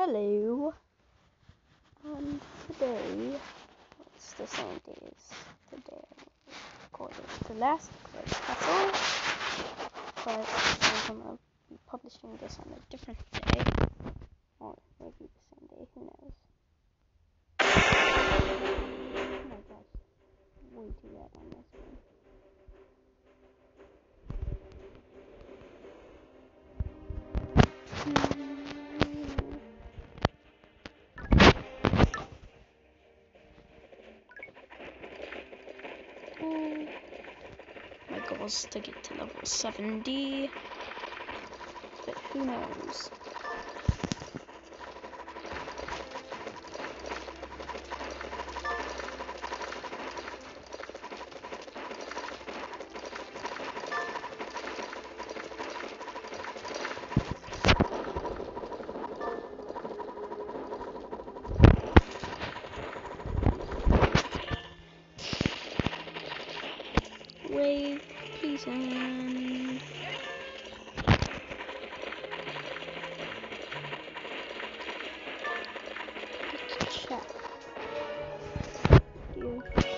Hello, and today, it's the same day as today I recorded the last puzzle, but I'm going to be publishing this on a different day, or maybe the same day, who knows. Oh my gosh, way too red on my screen. My goal is to get to level 70, but who knows. Wave, please end. Let's check. You.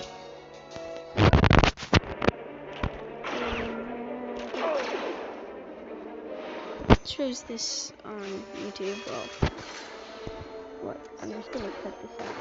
It shows this on YouTube. Well, what? I'm just gonna cut this out.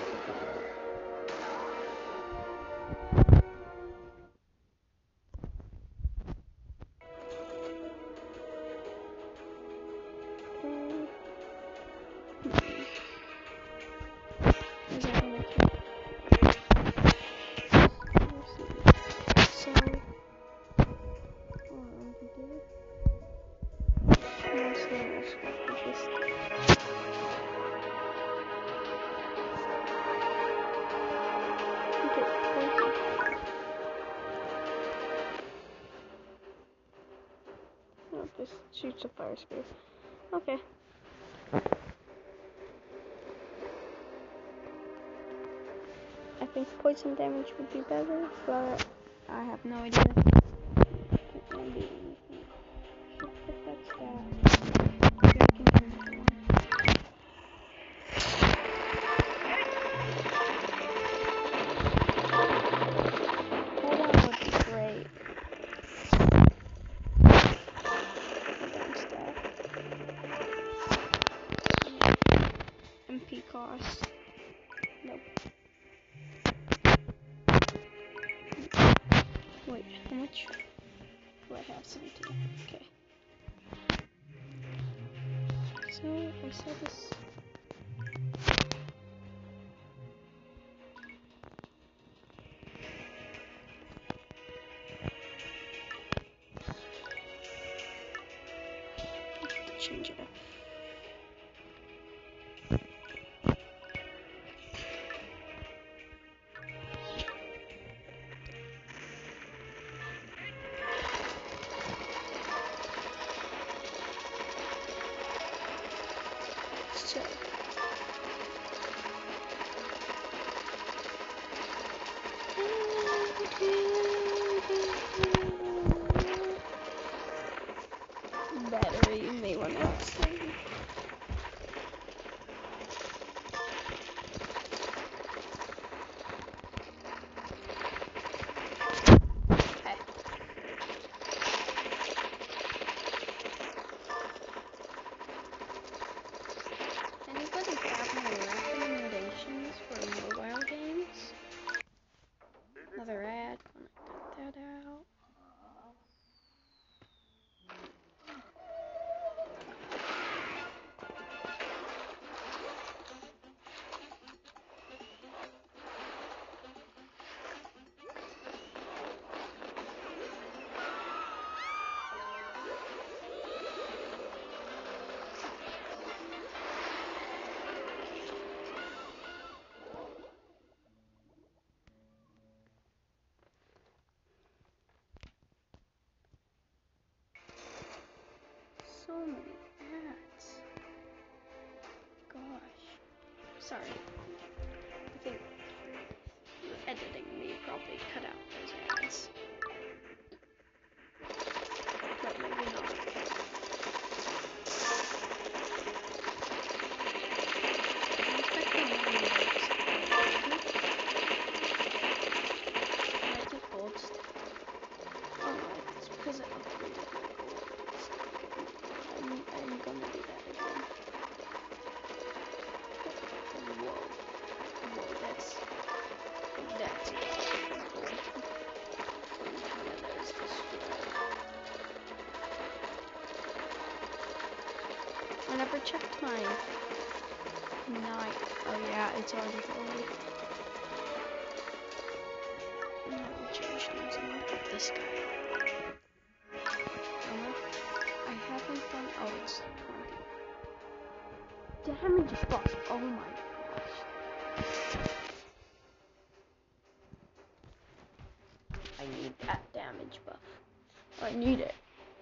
Oh, this shoots a fire spear. Okay. I think poison damage would be better, but I have no idea. Maybe if that's that. Maybe I can turn it on. Hold on would be great. MP cost. Nope. Wait, how much do I have? 17. Okay. So I said this. I have to change it up. So battery, you may want to save. Okay. Anybody have any recommendations for mobile games? Another ad. Cut that out. So many ads. Gosh. Sorry. I think editing me probably cut out those ads. But maybe not. never checked mine. Oh yeah, it's already loaded. Now we'll change things and look at this guy. I haven't done. Oh, it's 20. Damage buff. Oh my gosh. I need that damage buff. I need it.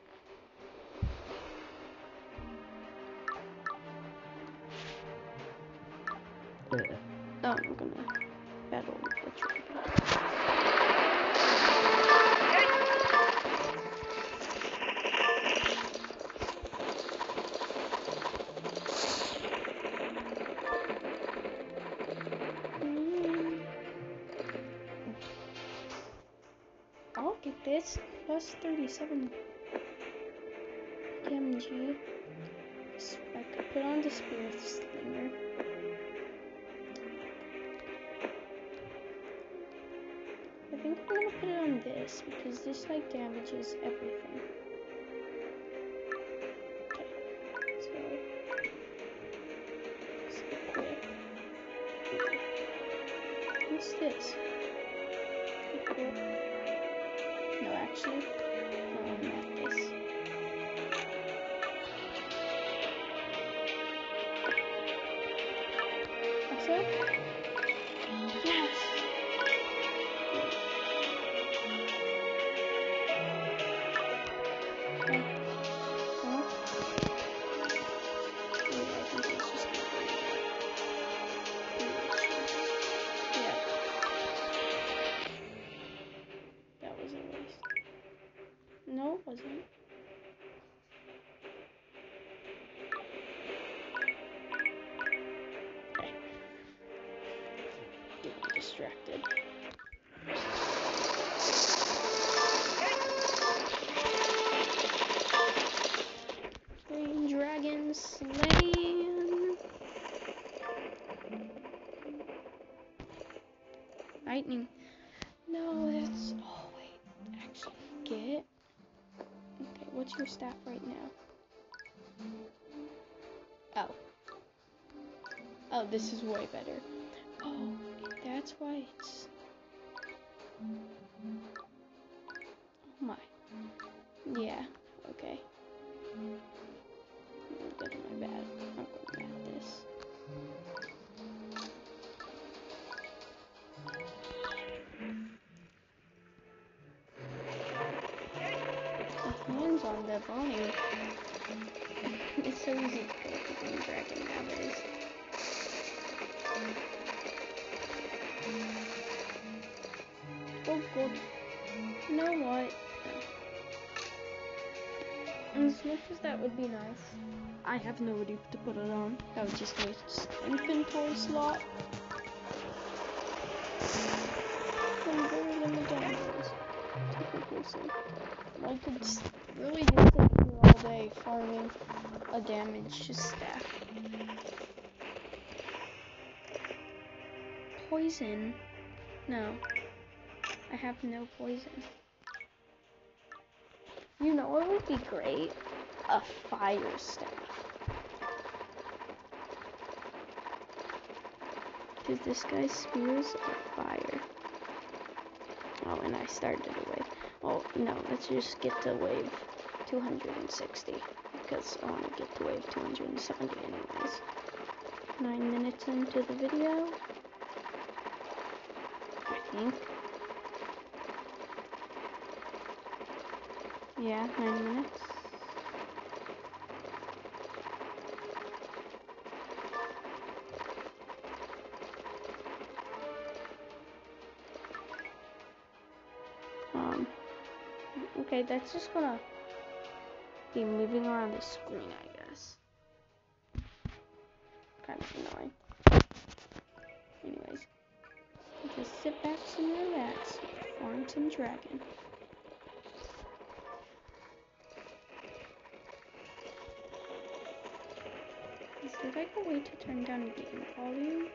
Oh, I'm gonna battle with the dragon. I'll get this. Plus 37 DMG. I could put on the Spirit Slinger. I think I'm gonna put it on this because this like damages everything. Okay, so let's equip. What's this? Equip. No, actually, no, not this. Also, yes. No, it wasn't. Okay. Getting distracted. Green dragon slain. Lightning. No, that's. Oh wait. Actually, get. Okay, what's your stat right now? Oh. Oh, this is way better. Oh, that's why it's... Oh my. Yeah, okay. Good, my bad. I'm going at this. The hands on the volume. It's so easy to kill the green dragon nowadays. Oh god. You know what? As much as that would be nice, I have nobody to put it on. That would just waste inventory slot. I'm very limited on those. Typically, so I could really just sit here all day farming a damage stack. Poison? No. I have no poison. You know what would be great? A fire staff. Because this guy's spears are fire. Oh, and I started a wave. Oh, no, let's just get to wave 260. Because I want to get to wave 270 anyways. 9 minutes into the video. I think. Yeah, 9 minutes. Okay, that's just gonna be moving around the screen, I guess. Kind of annoying. Anyways, just sit back and relax. Farm some dragon. Is there like a way to turn down game volume?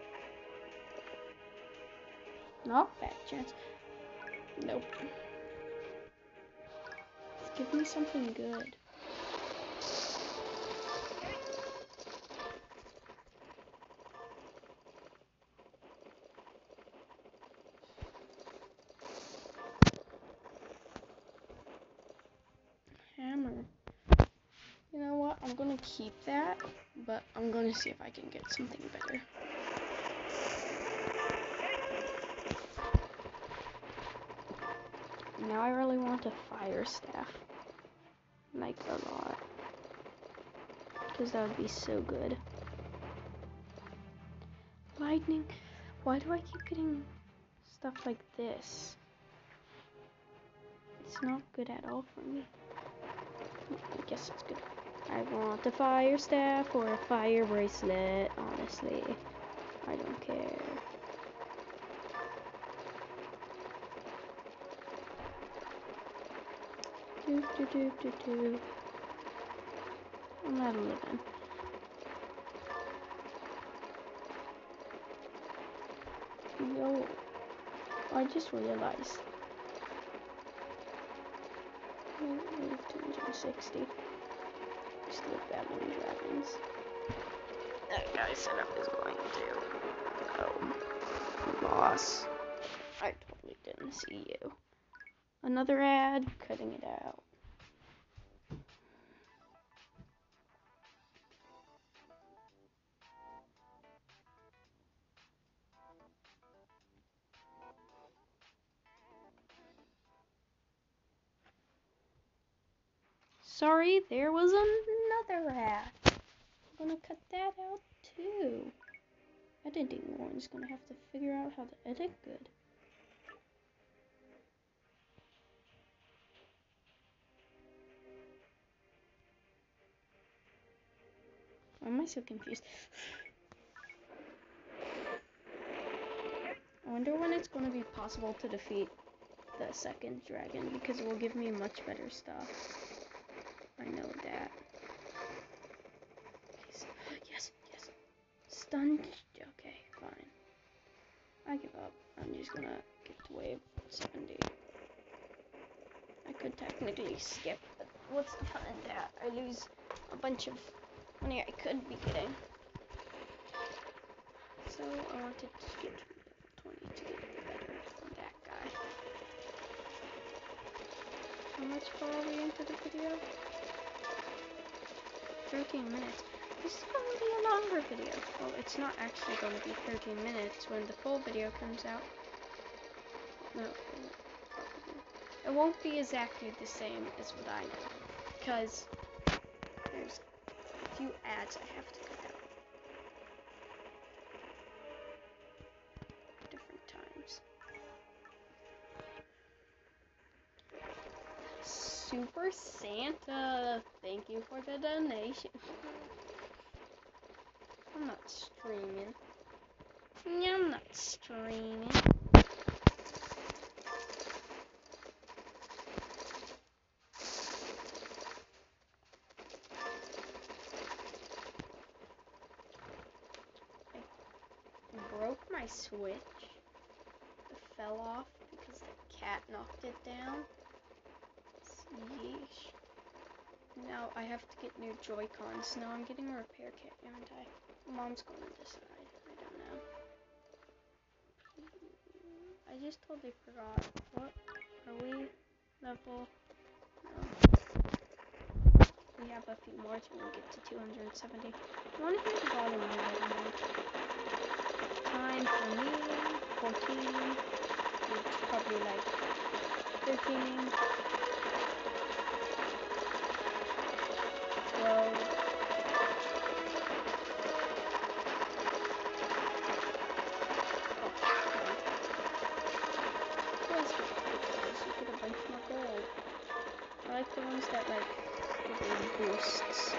No, bad chance. Nope. Give me something good. gonna keep that, but I'm gonna see if I can get something better. Now I really want a fire staff, like a lot, because that would be so good. Lightning, why do I keep getting stuff like this? It's not good at all for me. I guess it's good. I want a fire staff or a fire bracelet, honestly. I don't care. I'm out of living. Yo, I just realized. I have 260. Still battling dragons. That guy setup is going to. Oh, boss. I totally didn't see you. Another ad, cutting it out. Sorry, there was another ad. I'm gonna cut that out too. Editing one's gonna have to figure out how to edit good. Why am I so confused? I wonder when it's gonna be possible to defeat the second dragon, because it will give me much better stuff. I know that. Okay, so, yes. Stunned. Okay, fine. I give up. I'm just gonna get to wave 70. I could technically skip, but what's the fun in that? I lose a bunch of money I could be getting. So I wanted to get 22 better than that guy. How much far are we into the video? 13 minutes. This is going to be a longer video. Well, it's not actually going to be 13 minutes when the full video comes out. No, it won't be exactly the same as what I know, because there's a few ads I have to cut out. Different times. Super Santa, thank you for the donation. I'm not streaming. I'm not streaming. I broke my Switch. It fell off because the cat knocked it down. Yeesh. Now I have to get new Joy-Cons. Now I'm getting a repair kit, haven't I? Mom's going to decide. I don't know. I just totally forgot. What? Are we level? No. We have a few more till we get to 270. I want to hear the volume a little more. Time for me, 14. It's probably like 13. 12. You get a bunch more gold. I like the ones that like give you boosts.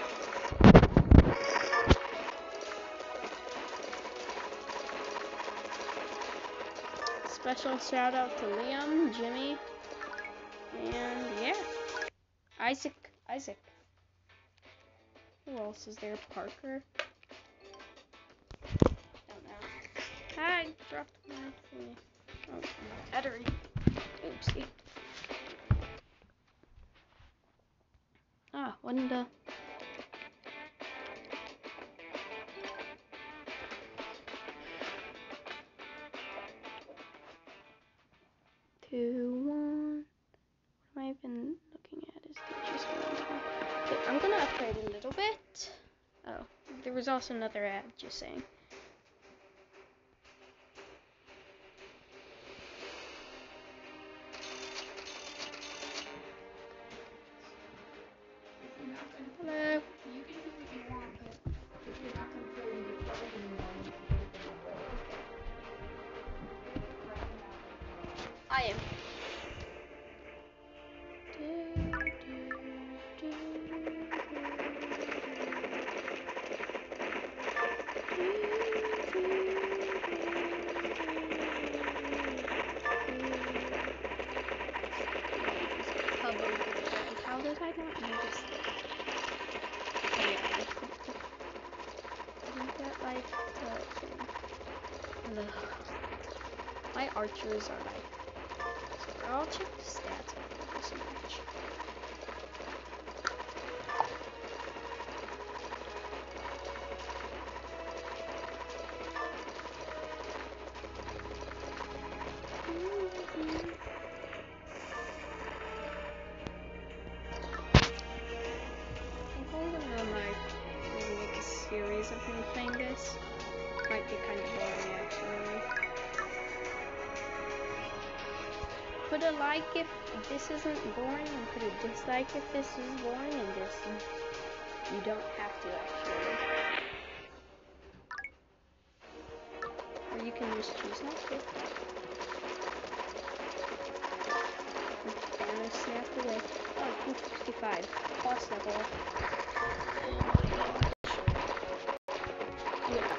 Special shout out to Liam, Jimmy, and yeah, Isaac. Who else is there? Parker. Don't know. Hi, dropped my thingy. Oh, my battery. Oopsie. Ah, one the. Two, one. What am I even looking at? Is the just one? Okay, I'm gonna upgrade a little bit. was also another ad, just saying. Hello. You can do what you want, but if you're not going to play with your friends anymore, I am. How did I not notice it? Oh yeah, I think that like the thing. My archers are like. So I'll check the stats after this match. Make a series of me playing this. Might be kind of boring actually. Put a like if this isn't boring, and put a dislike if this is boring, and this you don't have to actually. Or you can just choose not to. Banner snapped away. Oh, 265. Boss level. Yeah.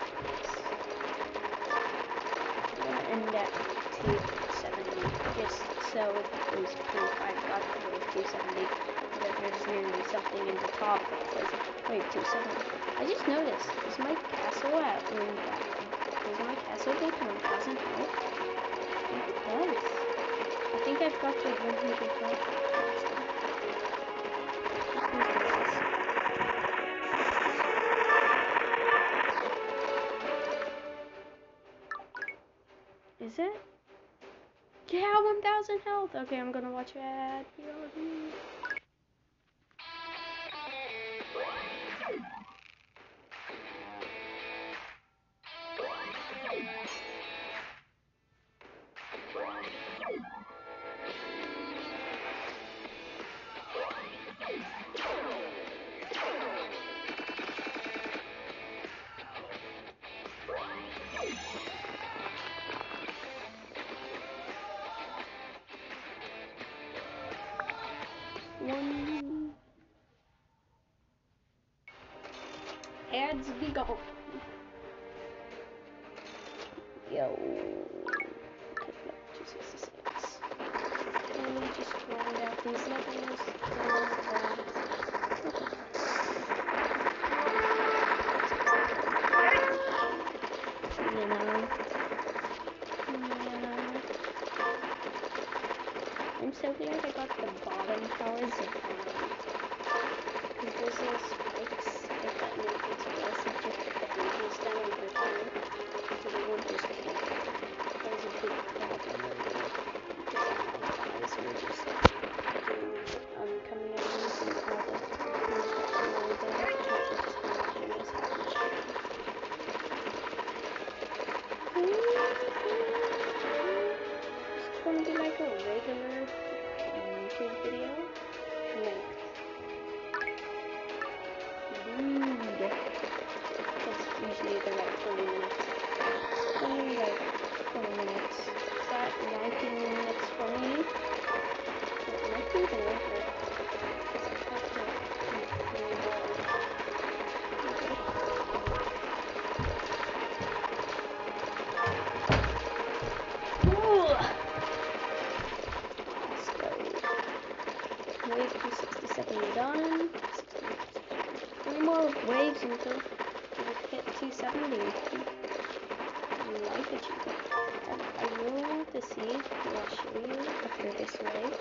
I'm gonna end at 270, just so it was proof I got to wave 270, that there's nearly something in the top that says wave 270. I just noticed, is my castle at does my castle go to 1,000 health? I think it does. I think I've got to 100 health. Is it? Yeah, 1,000 health. Okay, I'm gonna watch it. One. Ads be gone. Yo. Okay, no, 266. And we just round out these levels. I'm so glad I got the bottom towers of because those little spikes, if that make it less of just the damage down over time, so they won't just kill. That was a big problem earlier, because my guys were just doing, coming at me and all the moves that were really good, which were just not doing as happy shit. It's gonna be like a regular YouTube video length. Because usually they're like 20 minutes. Only like 20 minutes. Is that 19 minutes for me? It might be even over. Because I've got to make 3 more. Ooh! Let's go. Wave 267 done. 3 more waves until we hit 270. Life achievement. I really want to see, and I'll show you after this wave.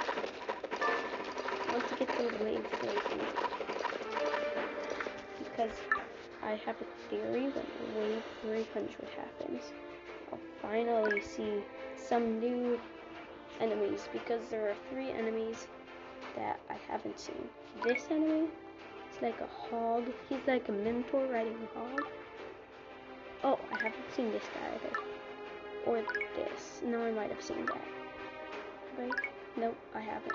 I want to get to wave 300. Because I have a theory when wave 300 happens, I'll finally see some new enemies. Because there are 3 enemies that I haven't seen. This enemy, like a hog. He's like a mentor riding a hog. Oh, I haven't seen this guy either. Or this. No, I might have seen that. Right? Nope, I haven't.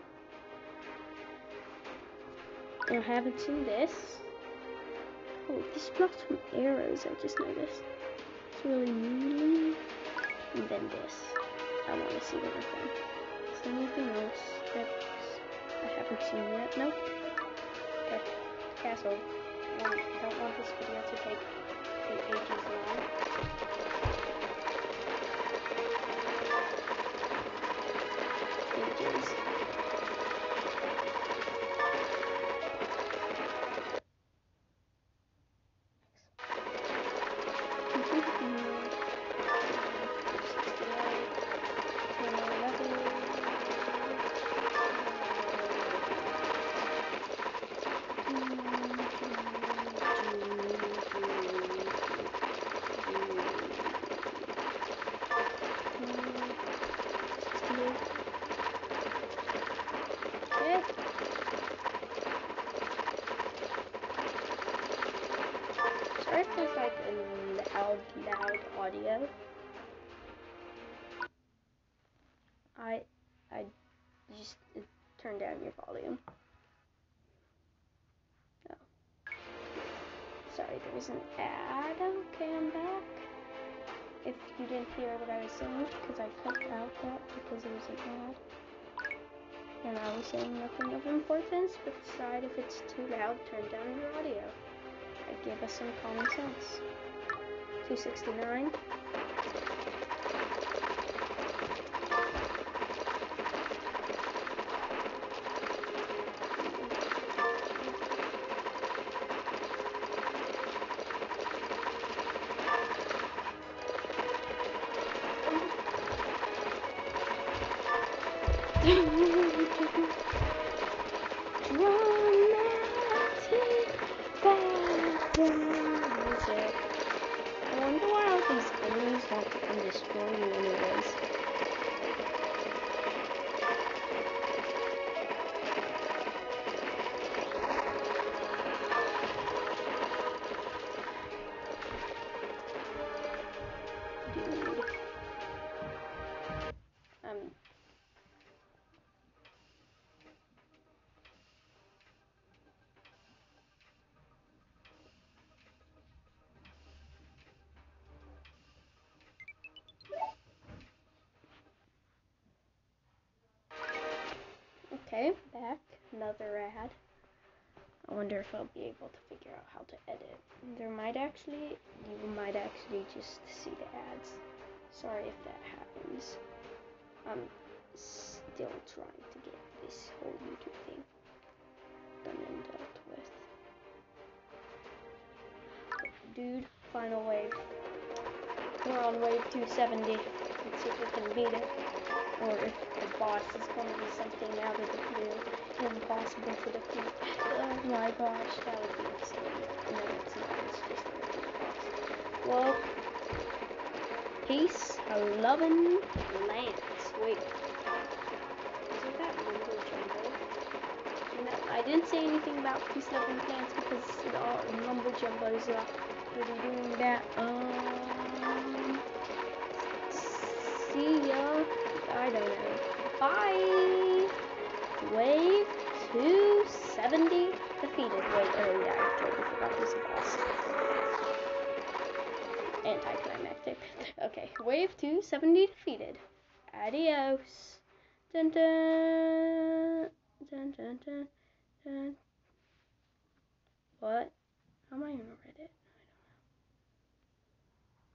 I haven't seen this. Oh, this blocks from arrows, I just noticed. It's really mealy. And then this. I want to see what I've done. Is there anything else that I haven't seen yet? Nope. Okay. Castle. I don't want this video to take ages long. Ages. Sorry if there's like a loud audio. I just turn down your volume. Oh. Sorry, there was an ad. Okay, I'm back. If you didn't hear what I was saying, because I cut out that because it was an ad. And I was saying nothing of importance, but decide if it's too loud, turn down your audio. Give us some common sense. 269. I wonder why all these enemies want to come destroy you anyways. Dude. Okay, back. Another ad. I wonder if I'll be able to figure out how to edit. You might actually just see the ads. Sorry if that happens. I'm still trying to get this whole YouTube thing done and dealt with. Dude, final wave. We're on wave 270. Let's see if we can beat it. Or if the boss is going to be something out of the blue, impossible to defeat. Oh my gosh, that would be insane. No, it's not. It's just going to be a boss. Well, peace, loving, Lance. Wait. Isn't that mumbo jumbo? I didn't say anything about peace, loving, Lance because all mumbo jumbos are really doing that. See ya. I don't know. Bye. Wave 270 defeated. Wait, oh yeah, I totally forgot this boss. Anticlimactic. Okay, wave 270 defeated. Adios. Dun dun. Dun dun dun dun. What? How am I on Reddit?